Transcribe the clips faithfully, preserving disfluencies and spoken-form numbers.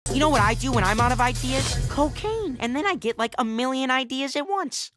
You know what I do when I'm out of ideas? Cocaine. And then I get like a million ideas at once.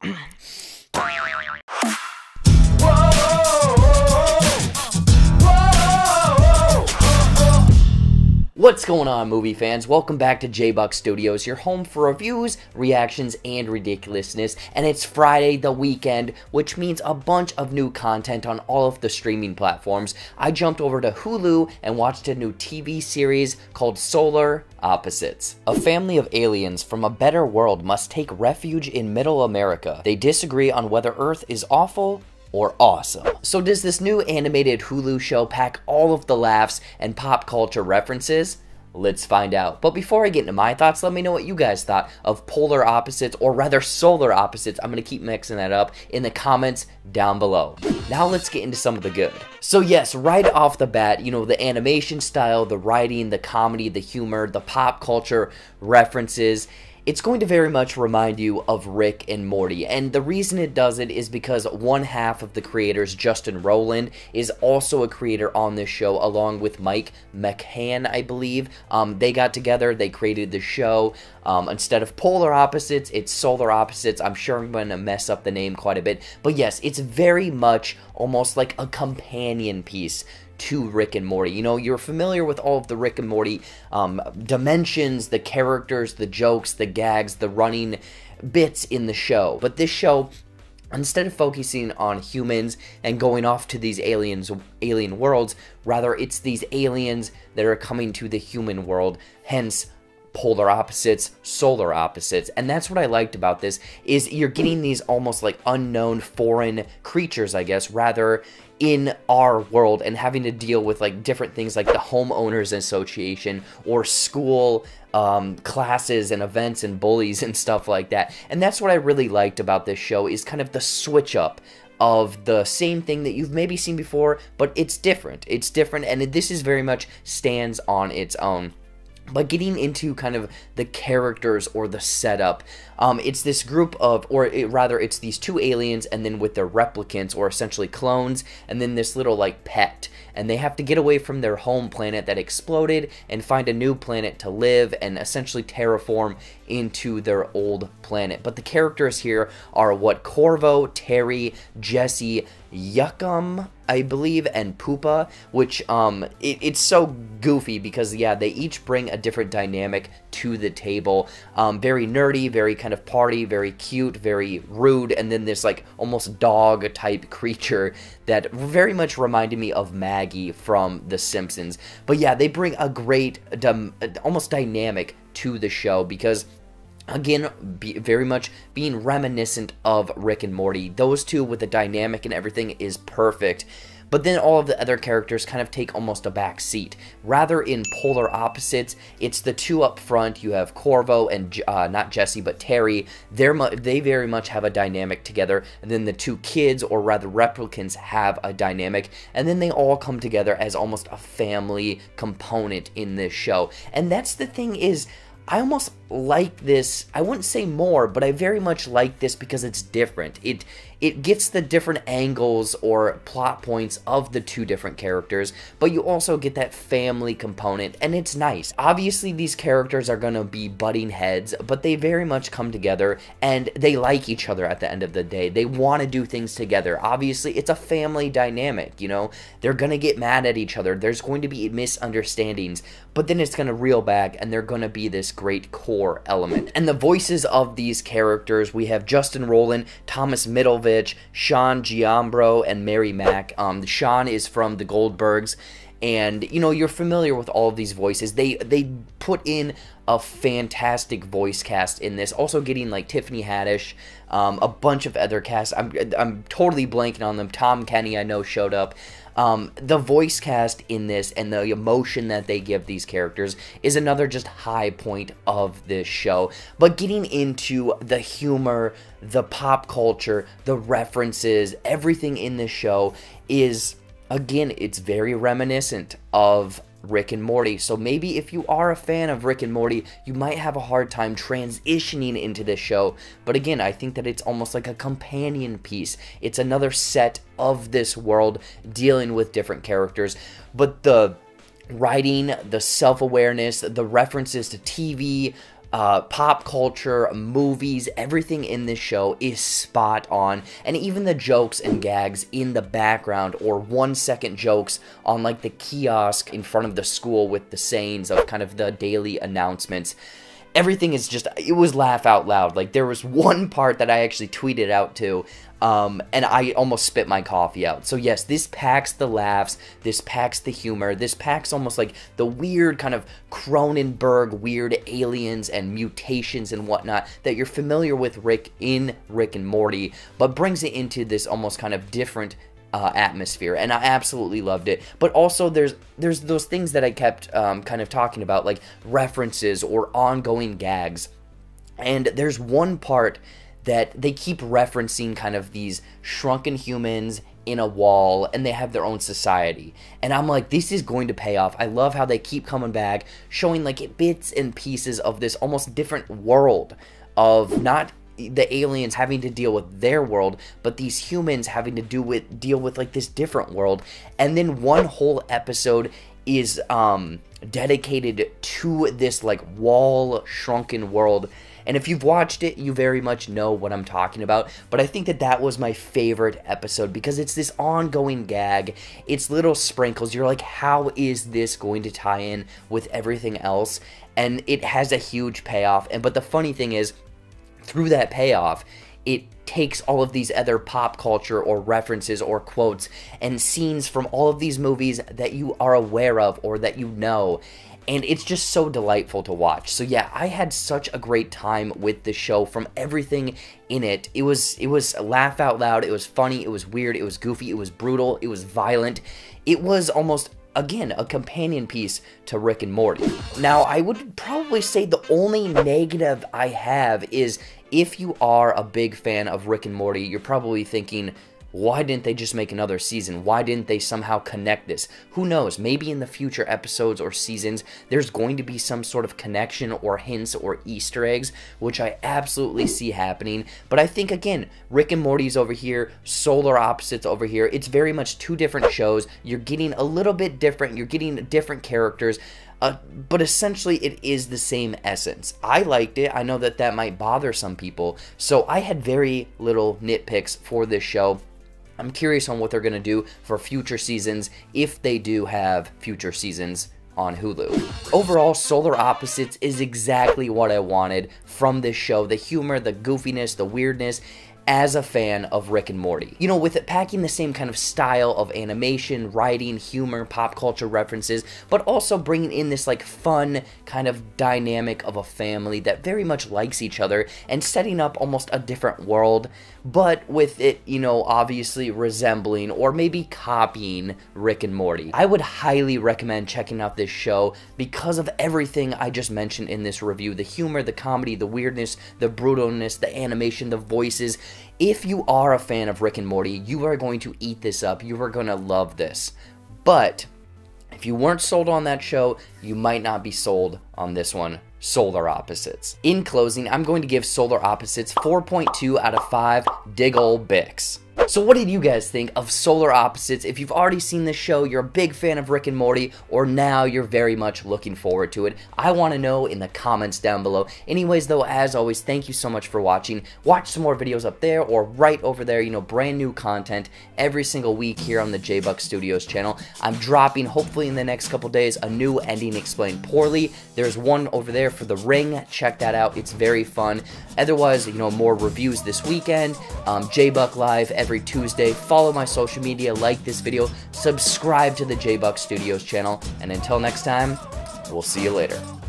What's going on, movie fans? Welcome back to JBuck Studios, your home for reviews, reactions, and ridiculousness. And it's Friday, the weekend, which means a bunch of new content on all of the streaming platforms. I jumped over to Hulu and watched a new T V series called Solar Opposites. A family of aliens from a better world must take refuge in Middle America. They disagree on whether Earth is awful or awesome. So does this new animated Hulu show pack all of the laughs and pop culture references? Let's find out. But before I get into my thoughts, let me know what you guys thought of Polar Opposites, or rather Solar Opposites. I'm gonna keep mixing that up in the comments down below. Now let's get into some of the good. So yes, right off the bat, you know, the animation style, the writing, the comedy, the humor, the pop culture references, it's going to very much remind you of Rick and Morty, and the reason it does it is because one half of the creators, Justin Roiland, is also a creator on this show, along with Mike McCann, I believe. Um, they got together, they created the show. Um, instead of Polar Opposites, it's Solar Opposites. I'm sure I'm going to mess up the name quite a bit, but yes, it's very much almost like a companion piece to Rick and Morty. You know, you're familiar with all of the Rick and Morty um, dimensions, the characters, the jokes, the gags, the running bits in the show. But this show, instead of focusing on humans and going off to these aliens, alien worlds, rather it's these aliens that are coming to the human world, hence Polar Opposites, Solar Opposites. And that's what I liked about this, is you're getting these almost like unknown foreign creatures, I guess, rather in our world, and having to deal with like different things like the homeowners association or school um, classes and events and bullies and stuff like that. And that's what I really liked about this show, is kind of the switch up of the same thing that you've maybe seen before, but it's different. It's different, and this is very much stands on its own. But getting into kind of the characters or the setup, um, it's this group of, or it, rather it's these two aliens, and then with their replicants, or essentially clones, and then this little like pet. And they have to get away from their home planet that exploded and find a new planet to live and essentially terraform into their old planet. But the characters here are what Corvo, Terry, Jesse, Yuckum, I believe, and Poopa, which um it, it's so goofy because yeah, they each bring a different dynamic to the table. Um very nerdy, very kind of party, very cute, very rude, and then this like almost dog type creature that very much reminded me of Maggie from The Simpsons. But yeah, they bring a great almost dynamic to the show, because again, be very much being reminiscent of Rick and Morty. Those two with the dynamic and everything is perfect. But then all of the other characters kind of take almost a back seat. Rather, in Polar Opposites, it's the two up front. You have Corvo and, uh, not Jesse, but Terry. They're they very much have a dynamic together. And then the two kids, or rather replicants, have a dynamic. And then they all come together as almost a family component in this show. And that's the thing, is I almost like this, I wouldn't say more, but I very much like this because it's different. It it gets the different angles or plot points of the two different characters, but you also get that family component, and it's nice. Obviously, these characters are going to be butting heads, but they very much come together, and they like each other at the end of the day. They want to do things together. Obviously, it's a family dynamic, you know? They're going to get mad at each other. There's going to be misunderstandings, but then it's going to reel back, and they're going to be this great core element. And the voices of these characters, we have Justin Roiland, Thomas Middleditch, Sean Giambrone, and Mary Mack. Um, Sean is from the Goldbergs, and you know, you're familiar with all of these voices. They they put in a fantastic voice cast in this. Also getting like Tiffany Haddish, um, a bunch of other casts. I'm I'm totally blanking on them. Tom Kenny, I know, showed up. Um, the voice cast in this and the emotion that they give these characters is another just high point of this show. But getting into the humor, the pop culture, the references, everything in this show is, again, it's very reminiscent of Rick and Morty. So maybe if you are a fan of Rick and Morty, you might have a hard time transitioning into this show. But again, I think that it's almost like a companion piece. It's another set of this world dealing with different characters. But the writing, the self-awareness, the references to T V, Uh, pop culture, movies, everything in this show is spot on, and even the jokes and gags in the background, or one second jokes on like the kiosk in front of the school with the sayings of kind of the daily announcements. Everything is just, it was laugh out loud. Like, there was one part that I actually tweeted out to, um, and I almost spit my coffee out. So yes, this packs the laughs, this packs the humor, this packs almost like the weird kind of Cronenberg weird aliens and mutations and whatnot that you're familiar with Rick in Rick and Morty, but brings it into this almost kind of different Uh, atmosphere, and I absolutely loved it. But also there's there's those things that I kept um, kind of talking about, like references or ongoing gags, and there's one part that they keep referencing kind of these shrunken humans in a wall, and they have their own society, and I'm like, this is going to pay off. I love how they keep coming back, showing like bits and pieces of this almost different world of not the aliens having to deal with their world, but these humans having to do with deal with like this different world. And then one whole episode is um dedicated to this like wall shrunken world, and if you've watched it, you very much know what I'm talking about. But I think that that was my favorite episode because it's this ongoing gag, it's little sprinkles, you're like, how is this going to tie in with everything else? And it has a huge payoff. And but the funny thing is, through that payoff, it takes all of these other pop culture or references or quotes and scenes from all of these movies that you are aware of or that you know, and it's just so delightful to watch. So yeah, I had such a great time with the show from everything in it. It was it was laugh out loud, it was funny, it was weird, it was goofy, it was brutal, it was violent. It was almost, again, a companion piece to Rick and Morty. Now, I would probably say the only negative I have is if you are a big fan of Rick and Morty, you're probably thinking, why didn't they just make another season? Why didn't they somehow connect this? Who knows? Maybe in the future episodes or seasons, there's going to be some sort of connection or hints or Easter eggs, which I absolutely see happening. But I think, again, Rick and Morty's over here, Solar Opposites over here. It's very much two different shows. You're getting a little bit different. You're getting different characters. Uh, but essentially, it is the same essence. I liked it. I know that that might bother some people. So I had very little nitpicks for this show. I'm curious on what they're going to do for future seasons, if they do have future seasons on Hulu. Overall, Solar Opposites is exactly what I wanted from this show. The humor, the goofiness, the weirdness, as a fan of Rick and Morty. You know, with it packing the same kind of style of animation, writing, humor, pop culture references, but also bringing in this like fun kind of dynamic of a family that very much likes each other and setting up almost a different world, but with it, you know, obviously resembling or maybe copying Rick and Morty. I would highly recommend checking out this show because of everything I just mentioned in this review. The humor, the comedy, the weirdness, the brutalness, the animation, the voices. If you are a fan of Rick and Morty, you are going to eat this up. You are going to love this. But if you weren't sold on that show, you might not be sold on this one, Solar Opposites. In closing, I'm going to give Solar Opposites four point two out of five dig ol' Bix. So what did you guys think of Solar Opposites? If you've already seen this show, you're a big fan of Rick and Morty, or now you're very much looking forward to it, I want to know in the comments down below. Anyways, though, as always, thank you so much for watching. Watch some more videos up there or right over there, you know, brand new content every single week here on the JBuck Studios channel. I'm dropping, hopefully in the next couple days, a new Ending Explained Poorly. There's one over there for The Ring. Check that out. It's very fun. Otherwise, you know, more reviews this weekend. Um, JBuck Live every Tuesday. Follow my social media, like this video, subscribe to the JBuck Studios channel, and until next time, we'll see you later.